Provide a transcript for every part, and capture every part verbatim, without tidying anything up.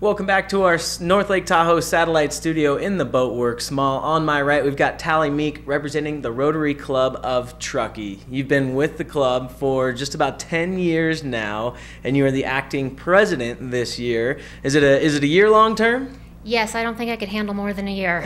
Welcome back to our North Lake Tahoe satellite studio in the Boatworks Mall. On my right, we've got Tally Meek representing the Rotary Club of Truckee. You've been with the club for just about ten years now, and you are the acting president this year. Is it a is it a year-long term? Yes, I don't think I could handle more than a year.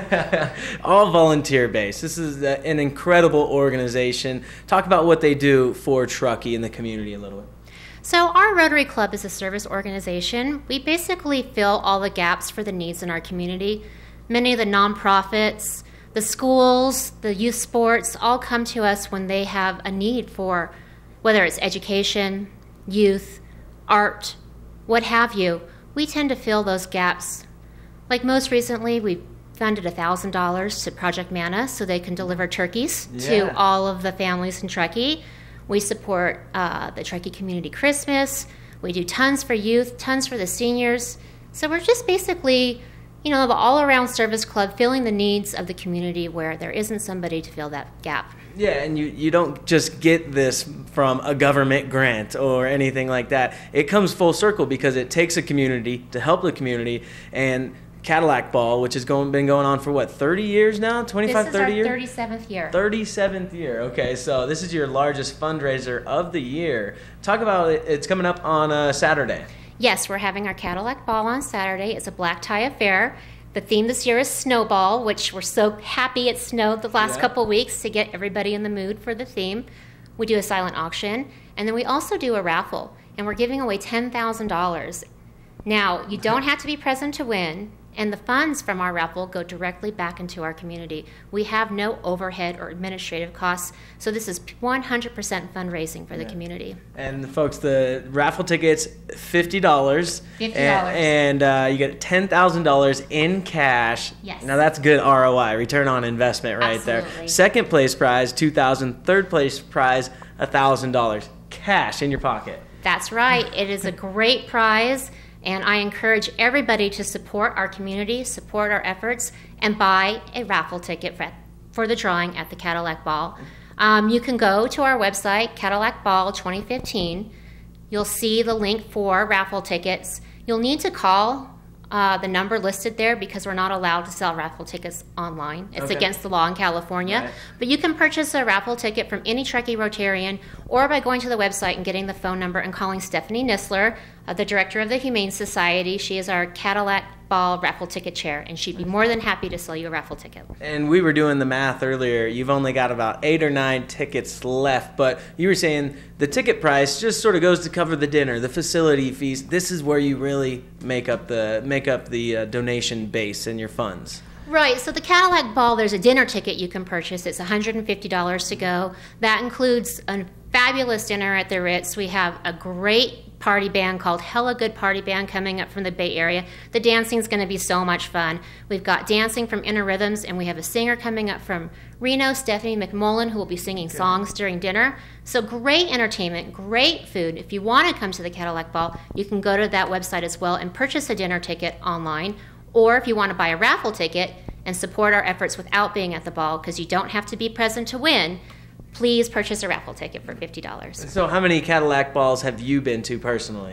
All volunteer-based. This is a, an incredible organization. Talk about what they do for Truckee and the community a little bit. So our Rotary Club is a service organization. We basically fill all the gaps for the needs in our community. Many of the nonprofits, the schools, the youth sports all come to us when they have a need for, whether it's education, youth, art, what have you. We tend to fill those gaps. Like most recently, we funded one thousand dollars to Project Manna so they can deliver turkeys yeah. to all of the families in Truckee. We support uh, the Truckee Community Christmas. We do tons for youth, tons for the seniors. So we're just basically, you know, the all-around service club filling the needs of the community where there isn't somebody to fill that gap. Yeah, and you, you don't just get this from a government grant or anything like that. It comes full circle because it takes a community to help the community, and Cadillac Ball, which has going, been going on for what, thirty years now? twenty-five, thirty years? This is our thirty-seventh year. thirty-seventh year. Okay, so this is your largest fundraiser of the year. Talk about it. It's coming up on a Saturday. Yes, we're having our Cadillac Ball on Saturday. It's a black tie affair. The theme this year is Snowball, which we're so happy it snowed the last yeah. couple weeks to get everybody in the mood for the theme. We do a silent auction, and then we also do a raffle, and we're giving away ten thousand dollars. Now, you don't have to be present to win. And the funds from our raffle go directly back into our community. We have no overhead or administrative costs, so this is one hundred percent fundraising for yeah. the community. And folks, the raffle ticket's fifty dollars. fifty dollars. And, and uh, you get ten thousand dollars in cash. Yes. Now that's good R O I, return on investment right Absolutely. there. Second place prize, two thousand dollars. Third place prize, one thousand dollars. Cash in your pocket. That's right. It is a great prize. And I encourage everybody to support our community, support our efforts, and buy a raffle ticket for, for the drawing at the Cadillac Ball. Um, you can go to our website, Cadillac Ball twenty fifteen. You'll see the link for raffle tickets. You'll need to call uh, the number listed there because we're not allowed to sell raffle tickets online. It's okay. against the law in California. Right. But you can purchase a raffle ticket from any Truckee Rotarian or by going to the website and getting the phone number and calling Stephanie Nisler, uh, the director of the Humane Society. She is our Cadillac Ball raffle ticket chair, and she'd be more than happy to sell you a raffle ticket. And we were doing the math earlier. You've only got about eight or nine tickets left, but you were saying the ticket price just sort of goes to cover the dinner, the facility fees. This is where you really make up the make up the uh, donation base and your funds. Right, so the Cadillac Ball, there's a dinner ticket you can purchase. It's one hundred fifty dollars to go. That includes a fabulous dinner at the Ritz. We have a great party band called Hella Good Party Band coming up from the Bay Area. The dancing's going to be so much fun. We've got dancing from Inner Rhythms, and we have a singer coming up from Reno, Stephanie McMullen, who will be singing okay. songs during dinner. So great entertainment, great food. If you want to come to the Cadillac Ball, you can go to that website as well and purchase a dinner ticket online. Or if you want to buy a raffle ticket and support our efforts without being at the ball, because you don't have to be present to win, please purchase a raffle ticket for fifty dollars. So how many Cadillac Balls have you been to personally?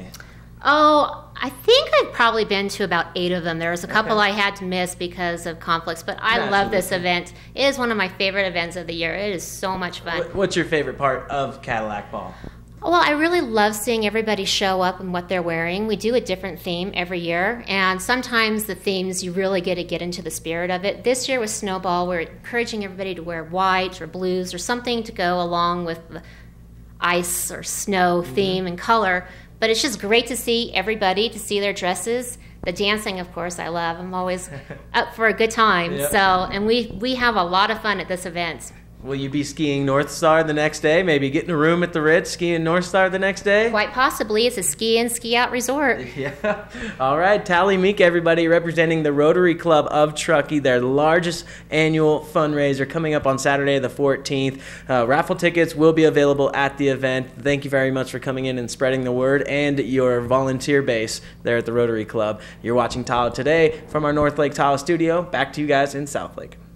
Oh, I think I've probably been to about eight of them. There was a couple okay. I had to miss because of conflicts, but I Absolutely. love this event. It is one of my favorite events of the year. It is so much fun. What's your favorite part of Cadillac Ball? Well, I really love seeing everybody show up and what they're wearing. We do a different theme every year, and sometimes the themes you really get to get into the spirit of it. This year with Snowball, we're encouraging everybody to wear white or blues or something to go along with the ice or snow theme mm-hmm. and color. But it's just great to see everybody, to see their dresses. The dancing, of course, I love. I'm always up for a good time. Yep. So, and we, we have a lot of fun at this event. Will you be skiing North Star the next day? Maybe getting a room at the Ritz, skiing North Star the next day? Quite possibly. It's a ski-in, ski-out resort. Yeah. All right. Tally Meek, everybody, representing the Rotary Club of Truckee, their largest annual fundraiser coming up on Saturday the fourteenth. Uh, raffle tickets will be available at the event. Thank you very much for coming in and spreading the word and your volunteer base there at the Rotary Club. You're watching Tahoe Today from our North Lake Tahoe studio. Back to you guys in South Lake.